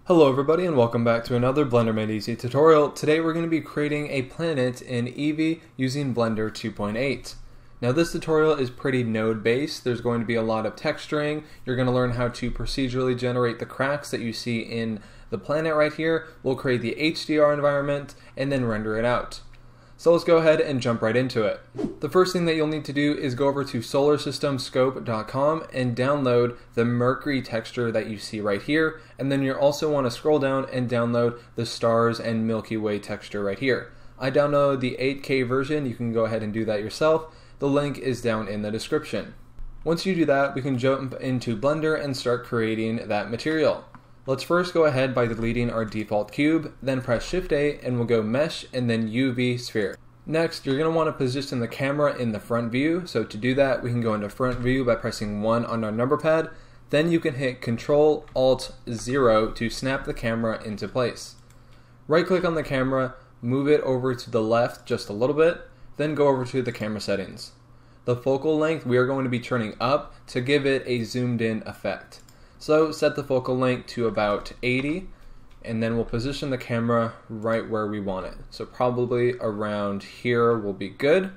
Hello everybody and welcome back to another Blender Made Easy tutorial. Today we're going to be creating a planet in Eevee using Blender 2.8. Now this tutorial is pretty node based. There's going to be a lot of texturing. You're going to learn how to procedurally generate the cracks that you see in the planet right here. We'll create the HDR environment and then render it out. So let's go ahead and jump right into it. The first thing that you'll need to do is go over to solarsystemscope.com and download the Mercury texture that you see right here, and then you'll also want to scroll down and download the stars and Milky Way texture right here. I downloaded the 8K version. You can go ahead and do that yourself. The link is down in the description. Once you do that, we can jump into Blender and start creating that material. Let's first go ahead by deleting our default cube, then press Shift A and we'll go Mesh and then UV Sphere. Next, you're going to want to position the camera in the front view. So to do that, we can go into front view by pressing 1 on our number pad. Then you can hit Ctrl Alt 0 to snap the camera into place. Right click on the camera, move it over to the left just a little bit, then go over to the camera settings. The focal length we are going to be turning up to give it a zoomed in effect. So set the focal length to about 80, and then we'll position the camera right where we want it. So probably around here will be good.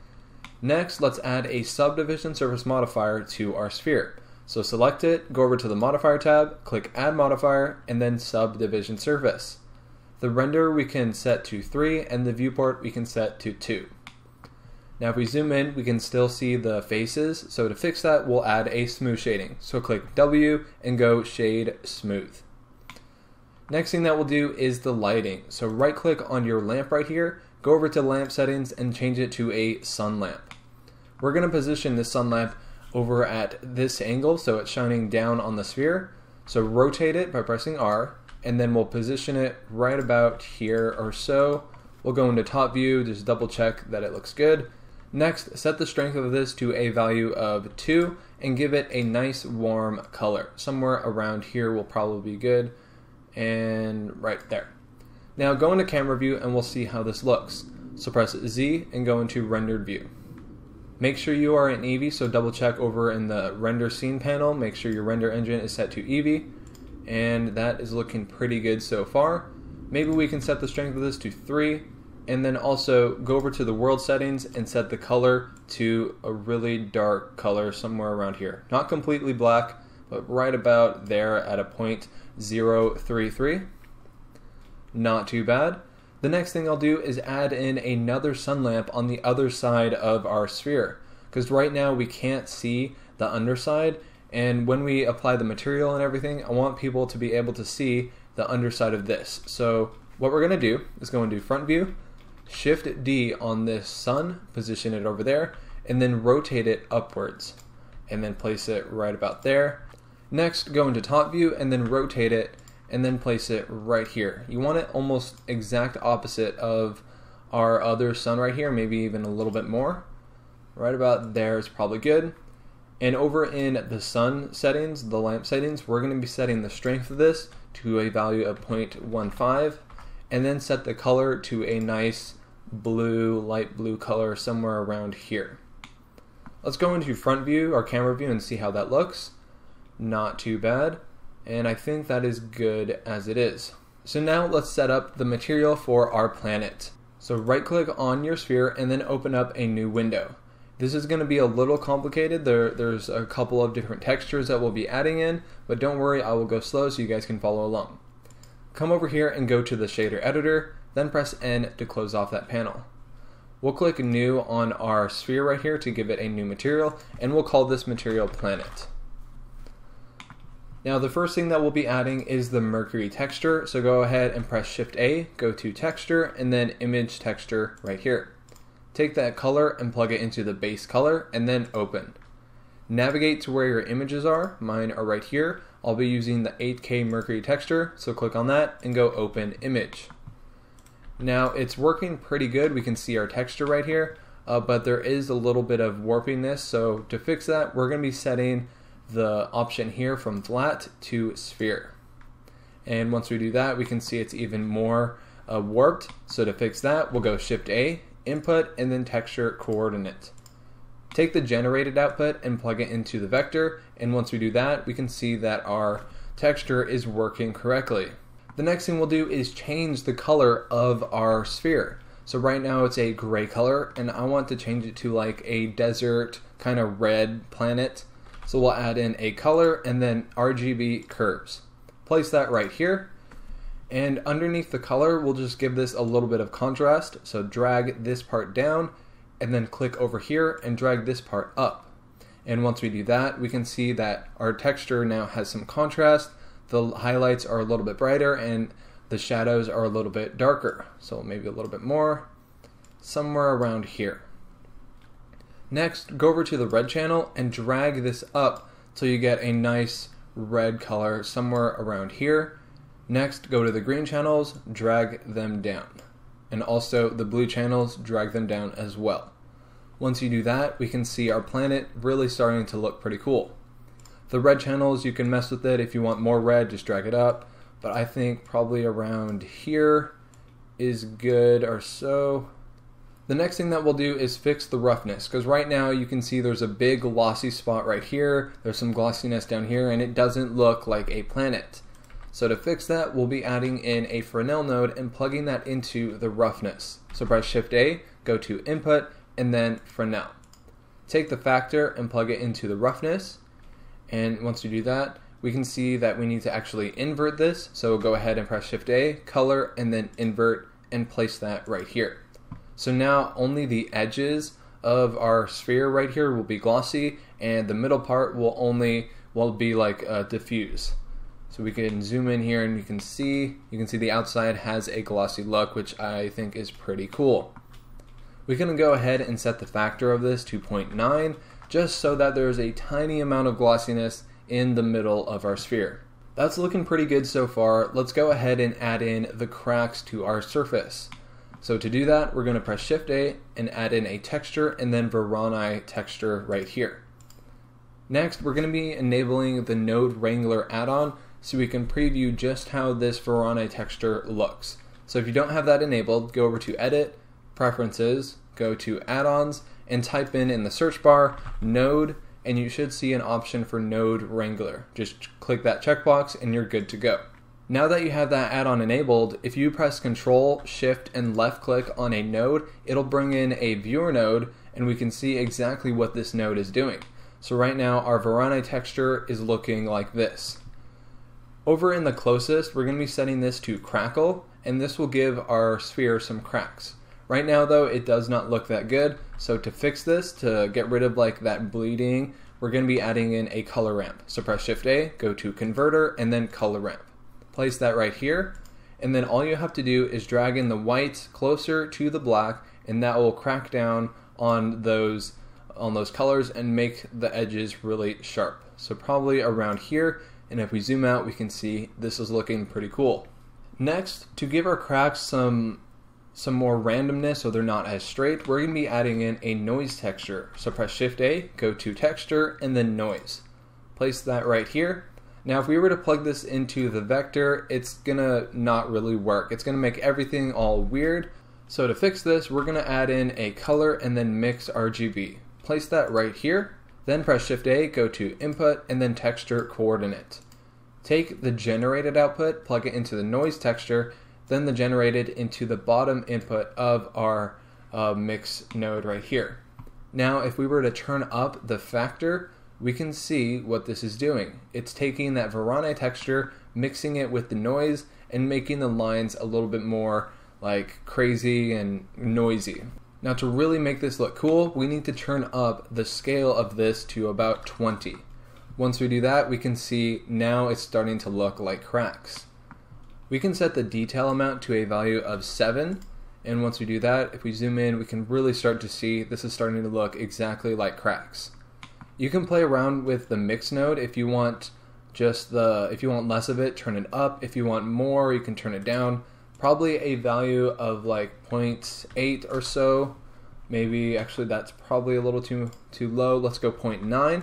Next, let's add a subdivision surface modifier to our sphere. So select it, go over to the modifier tab, click add modifier, and then subdivision surface. The render we can set to 3, and the viewport we can set to 2. Now if we zoom in, we can still see the faces, so to fix that we'll add a smooth shading. So click W and go Shade Smooth. Next thing that we'll do is the lighting. So right click on your lamp right here, go over to lamp settings and change it to a sun lamp. We're going to position this sun lamp over at this angle so it's shining down on the sphere. So rotate it by pressing R, and then we'll position it right about here or so. We'll go into top view, just double check that it looks good. Next, set the strength of this to a value of 2 and give it a nice warm color. Somewhere around here will probably be good, and right there. Now go into camera view and we'll see how this looks. So press Z and go into rendered view. Make sure you are in Eevee, so double check over in the render scene panel. Make sure your render engine is set to Eevee, and that is looking pretty good so far. Maybe we can set the strength of this to 3. And then also go over to the world settings and set the color to a really dark color somewhere around here. Not completely black, but right about there at a 0.033. Not too bad. The next thing I'll do is add in another sun lamp on the other side of our sphere, because right now we can't see the underside, and when we apply the material and everything, I want people to be able to see the underside of this. So what we're going to do is go into front view, Shift D on this sun, position it over there, and then rotate it upwards, and then place it right about there. Next, go into top view and then rotate it, and then place it right here. You want it almost exact opposite of our other sun right here, maybe even a little bit more. Right about there is probably good. And over in the sun settings, the lamp settings, we're going to be setting the strength of this to a value of 0.15, and then set the color to a nice blue, light blue color somewhere around here. Let's go into front view, our camera view, and see how that looks. Not too bad, and I think that is good as it is. So now let's set up the material for our planet. So right click on your sphere and then open up a new window. This is going to be a little complicated. There's a couple of different textures that we'll be adding in, but don't worry, I will go slow so you guys can follow along. Come over here and go to the shader editor, then press N to close off that panel. We'll click new on our sphere right here to give it a new material, and we'll call this material planet. Now the first thing that we'll be adding is the Mercury texture, so go ahead and press Shift A, go to texture, and then image texture right here. Take that color and plug it into the base color, and then open. Navigate to where your images are. Mine are right here. I'll be using the 8K Mercury texture, so click on that and go open image. Now it's working pretty good. We can see our texture right here, but there is a little bit of warpiness, so to fix that we're going to be setting the option here from flat to sphere. And once we do that, we can see it's even more warped, so to fix that we'll go Shift A, input, and then texture coordinate. Take the generated output and plug it into the vector, and once we do that we can see that our texture is working correctly. The next thing we'll do is change the color of our sphere. So right now it's a gray color, and I want to change it to like a desert kind of red planet. So we'll add in a color and then RGB curves. Place that right here. And underneath the color, we'll just give this a little bit of contrast. So drag this part down and then click over here and drag this part up. And once we do that, we can see that our texture now has some contrast. The highlights are a little bit brighter and the shadows are a little bit darker. So maybe a little bit more, somewhere around here. Next, go over to the red channel and drag this up till you get a nice red color somewhere around here. Next, go to the green channels, drag them down. And also the blue channels, drag them down as well. Once you do that, we can see our planet really starting to look pretty cool. The red channels, you can mess with it. If you want more red, just drag it up. But I think probably around here is good or so. The next thing that we'll do is fix the roughness, because right now you can see there's a big glossy spot right here. There's some glossiness down here, and it doesn't look like a planet. So to fix that, we'll be adding in a Fresnel node and plugging that into the roughness. So press Shift A, go to Input, and then Fresnel. Take the factor and plug it into the roughness. And once you do that, we can see that we need to actually invert this. So go ahead and press Shift A, Color, and then Invert, and place that right here. So now only the edges of our sphere right here will be glossy, and the middle part will be like diffuse. So we can zoom in here and you can see the outside has a glossy look, which I think is pretty cool. We can go ahead and set the factor of this to 0.9, just so that there's a tiny amount of glossiness in the middle of our sphere. That's looking pretty good so far. Let's go ahead and add in the cracks to our surface. So to do that, we're going to press Shift A and add in a texture and then Voronoi texture right here. Next, we're going to be enabling the Node Wrangler add-on so we can preview just how this Voronoi texture looks. So if you don't have that enabled, go over to Edit, Preferences, go to Add-ons, and type in the search bar Node, and you should see an option for Node Wrangler. Just click that checkbox and you're good to go. Now that you have that add-on enabled, if you press Control, Shift, and left click on a node, it'll bring in a viewer node and we can see exactly what this node is doing. So right now our Voronoi texture is looking like this. Over in the closest, we're going to be setting this to Crackle, and this will give our sphere some cracks. Right now though, it does not look that good, so to fix this, to get rid of like that bleeding, we're going to be adding in a color ramp. So press Shift A, go to Converter, and then Color Ramp. Place that right here, and then all you have to do is drag in the white closer to the black, and that will crack down on those colors and make the edges really sharp. So probably around here, and if we zoom out, we can see this is looking pretty cool. Next, to give our cracks some more randomness so they're not as straight, we're going to be adding in a noise texture. So press Shift A, go to Texture, and then Noise. Place that right here. Now if we were to plug this into the vector, it's gonna not really work. It's gonna make everything all weird. So to fix this, we're gonna add in a color and then mix RGB. Place that right here, then press Shift A, go to Input, and then Texture Coordinate. Take the generated output, plug it into the noise texture, then the generated into the bottom input of our mix node right here. Now if we were to turn up the factor, we can see what this is doing. It's taking that Voronoi texture, mixing it with the noise, and making the lines a little bit more like crazy and noisy. Now to really make this look cool, we need to turn up the scale of this to about 20. Once we do that, we can see now it's starting to look like cracks. We can set the detail amount to a value of 7, and once we do that, if we zoom in, we can really start to see this is starting to look exactly like cracks. You can play around with the mix node if you want if you want less of it, turn it up. If you want more, you can turn it down. Probably a value of like 0.8 or so. Maybe actually that's probably a little too low. Let's go 0.9.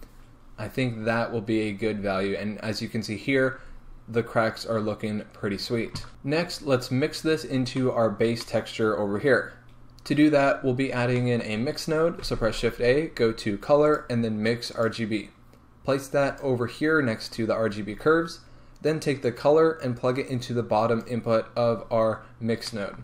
I think that will be a good value, and as you can see here, the cracks are looking pretty sweet. Next, let's mix this into our base texture over here. To do that, we'll be adding in a mix node, so press Shift A, go to Color, and then Mix RGB. place that over here next to the RGB curves, then take the color and plug it into the bottom input of our mix node.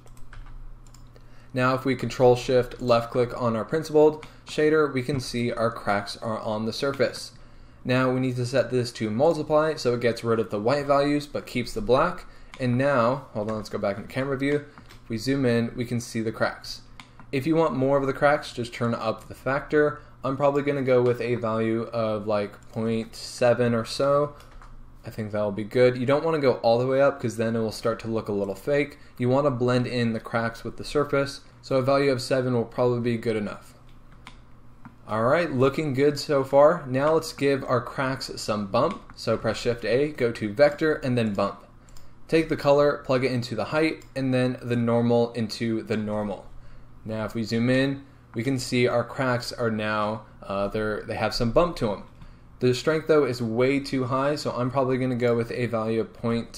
Now if we Control Shift left click on our principled shader, we can see our cracks are on the surface. Now we need to set this to multiply so it gets rid of the white values but keeps the black. And now, hold on, let's go back into camera view. If we zoom in, we can see the cracks. If you want more of the cracks, just turn up the factor. I'm probably going to go with a value of like 0.7 or so. I think that'll be good. You don't want to go all the way up because then it will start to look a little fake. You want to blend in the cracks with the surface, so a value of 7 will probably be good enough. Alright, looking good so far. Now let's give our cracks some bump. So press Shift A, go to Vector, and then Bump. Take the color, plug it into the height, and then the normal into the normal. Now if we zoom in, we can see our cracks are now, they have some bump to them. The strength though is way too high, so I'm probably going to go with a value of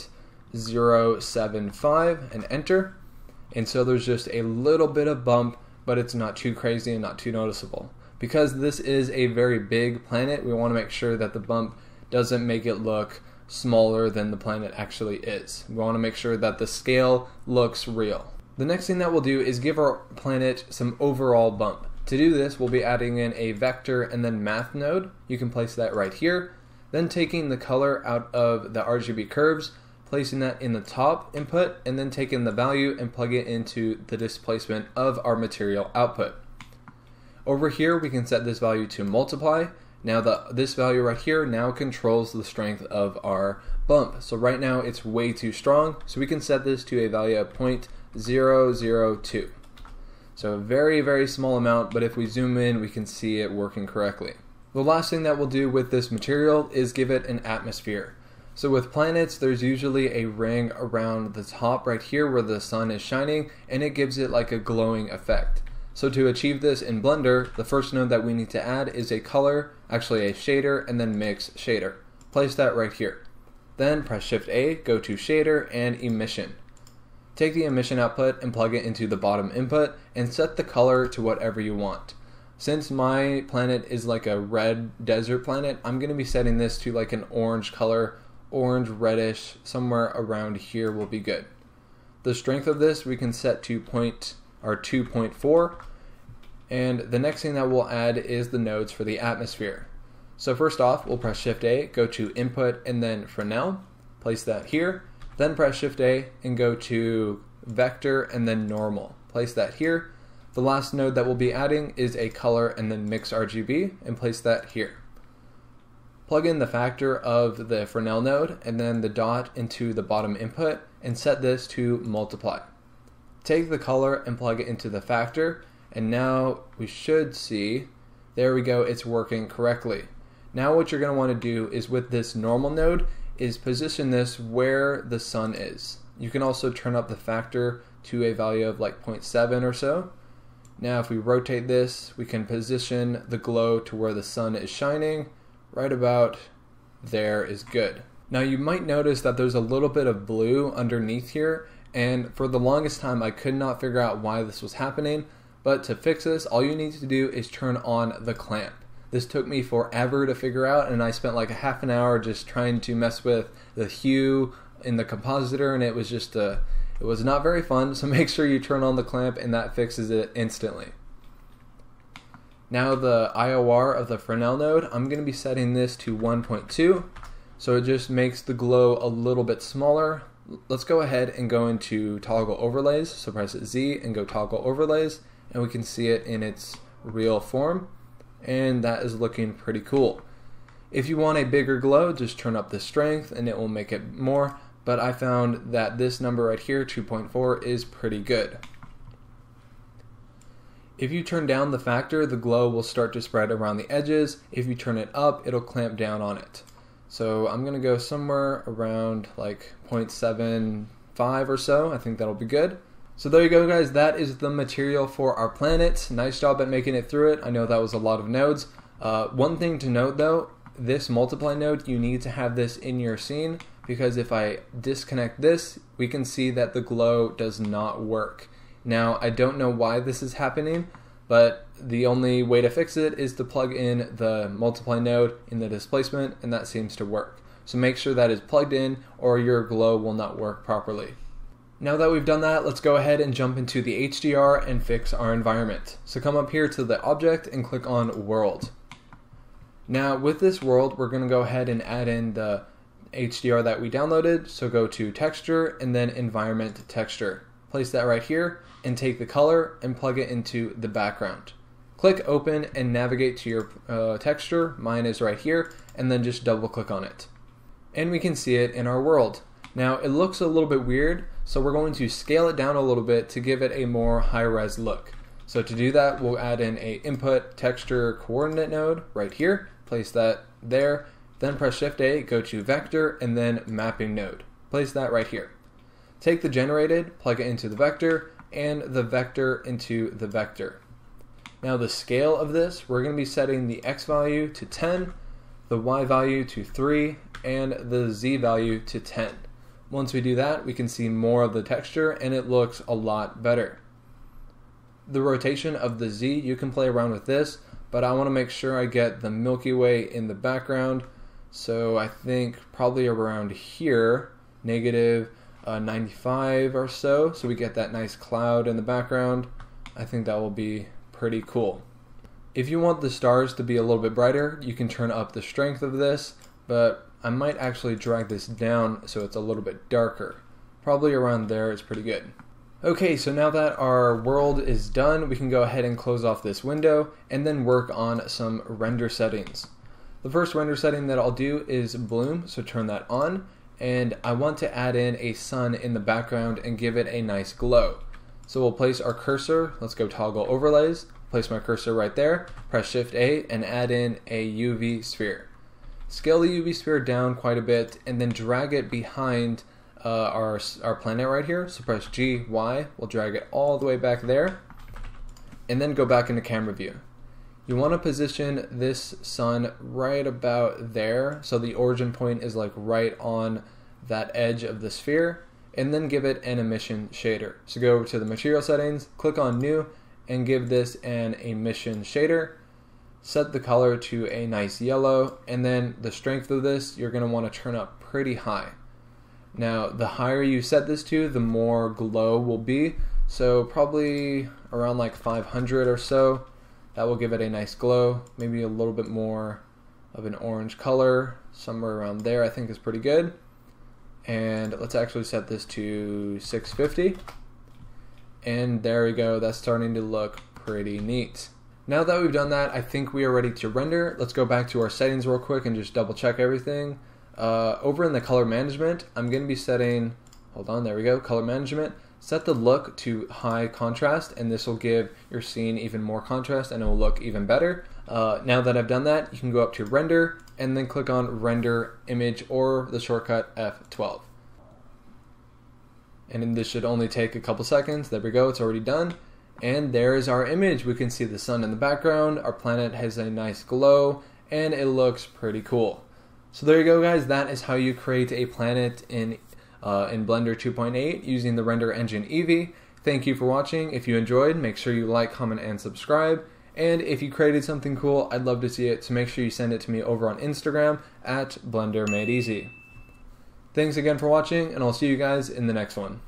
0.075 and enter. And so there's just a little bit of bump, but it's not too crazy and not too noticeable. Because this is a very big planet, we want to make sure that the bump doesn't make it look smaller than the planet actually is. We want to make sure that the scale looks real. The next thing that we'll do is give our planet some overall bump. To do this, we'll be adding in a vector and then math node. You can place that right here. Then taking the color out of the RGB curves, placing that in the top input, and then taking the value and plug it into the displacement of our material output. Over here, we can set this value to multiply. Now this value right here now controls the strength of our bump. So right now it's way too strong, so we can set this to a value of 0.002. So a very, very small amount, but if we zoom in, we can see it working correctly. The last thing that we'll do with this material is give it an atmosphere. So with planets, there's usually a ring around the top right here where the sun is shining, and it gives it like a glowing effect. So to achieve this in Blender, the first node that we need to add is a color, actually a shader, and then mix shader. Place that right here. Then press Shift A, go to shader and emission. Take the emission output and plug it into the bottom input and set the color to whatever you want. Since my planet is like a red desert planet, I'm going to be setting this to like an orange color, orange reddish, somewhere around here will be good. The strength of this we can set to 2.4, and the next thing that we'll add is the nodes for the atmosphere. So first off, we'll press Shift A, go to Input and then Fresnel, place that here, then press Shift A and go to Vector and then Normal, place that here. The last node that we'll be adding is a color and then Mix RGB, and place that here. Plug in the factor of the Fresnel node and then the dot into the bottom input and set this to multiply. Take the color and plug it into the factor, and now we should see, there we go, it's working correctly. Now what you're going to want to do is with this normal node is position this where the sun is. You can also turn up the factor to a value of like 0.7 or so. Now if we rotate this, we can position the glow to where the sun is shining. Right about there is good. Now you might notice that there's a little bit of blue underneath here, and for the longest time I could not figure out why this was happening, but to fix this, all you need to do is turn on the clamp. This took me forever to figure out, and I spent like a half an hour just trying to mess with the hue in the compositor, and it was just it was not very fun, so make sure you turn on the clamp and that fixes it instantly. Now the IOR of the Fresnel node, I'm going to be setting this to 1.2, so it just makes the glow a little bit smaller. Let's go ahead and go into toggle overlays, so press Z and go toggle overlays, and we can see it in its real form, and that is looking pretty cool. If you want a bigger glow, just turn up the strength and it will make it more, but I found that this number right here, 2.4, is pretty good. If you turn down the factor, the glow will start to spread around the edges. If you turn it up, it'll clamp down on it. So I'm going to go somewhere around like 0.75 or so. I think that'll be good. So there you go, guys. That is the material for our planet. Nice job at making it through it. I know that was a lot of nodes. One thing to note though, this multiply node, you need to have this in your scene, because if I disconnect this, we can see that the glow does not work. Now, I don't know why this is happening, But the only way to fix it is to plug in the multiply node in the displacement, and that seems to work. So make sure that is plugged in or your glow will not work properly. Now that we've done that, let's go ahead and jump into the HDR and fix our environment. So come up here to the object and click on world. Now with this world, we're going to go ahead and add in the HDR that we downloaded. So go to texture and then environment texture. Place that right here and take the color and plug it into the background. Click open and navigate to your texture. Mine is right here, and then just double click on it. And we can see it in our world. Now it looks a little bit weird, so we're going to scale it down a little bit to give it a more high-res look. So to do that, we'll add in a input texture coordinate node right here. Place that there. Then press Shift A, go to vector, and then mapping node. Place that right here. Take the generated, plug it into the vector, and the vector into the vector. Now the scale of this, we're going to be setting the X value to 10, the Y value to 3, and the Z value to 10. Once we do that, we can see more of the texture and it looks a lot better. The rotation of the Z, you can play around with this, but I want to make sure I get the Milky Way in the background. So I think probably around here, negative 95 or so we get that nice cloud in the background. I think that will be pretty cool. If you want the stars to be a little bit brighter, you can turn up the strength of this, but I might actually drag this down so it's a little bit darker. Probably around there is pretty good. Okay, so now that our world is done, we can go ahead and close off this window and then work on some render settings. The first render setting that I'll do is bloom, so turn that on. And I want to add in a sun in the background and give it a nice glow. So we'll place our cursor, let's go toggle overlays, place my cursor right there, press Shift A and add in a UV sphere. Scale the UV sphere down quite a bit and then drag it behind our planet right here. So press G, Y, we'll drag it all the way back there and then go back into camera view. You want to position this sun right about there, so the origin point is like right on that edge of the sphere, and then give it an emission shader. So go over to the material settings, click on new, and give this an emission shader. Set the color to a nice yellow, and then the strength of this, you're going to want to turn up pretty high. Now, the higher you set this to, the more glow will be, so probably around like 500 or so. That will give it a nice glow, maybe a little bit more of an orange color, somewhere around there I think is pretty good. And let's actually set this to 650. And there we go, that's starting to look pretty neat. Now that we've done that, I think we are ready to render. Let's go back to our settings real quick and just double check everything. Over in the color management, I'm going to be setting, hold on, there we go, color management. Set the look to high contrast, and this will give your scene even more contrast and it will look even better. Now that I've done that, you can go up to render and then click on render image or the shortcut F12. And then this should only take a couple seconds. There we go, it's already done. And there is our image. We can see the sun in the background, our planet has a nice glow, and it looks pretty cool. So there you go guys, that is how you create a planet in Blender 2.8 using the render engine Eevee. Thank you for watching. If you enjoyed, make sure you like, comment, and subscribe. And if you created something cool, I'd love to see it, so make sure you send it to me over on Instagram at BlenderMadeEasy. Thanks again for watching, and I'll see you guys in the next one.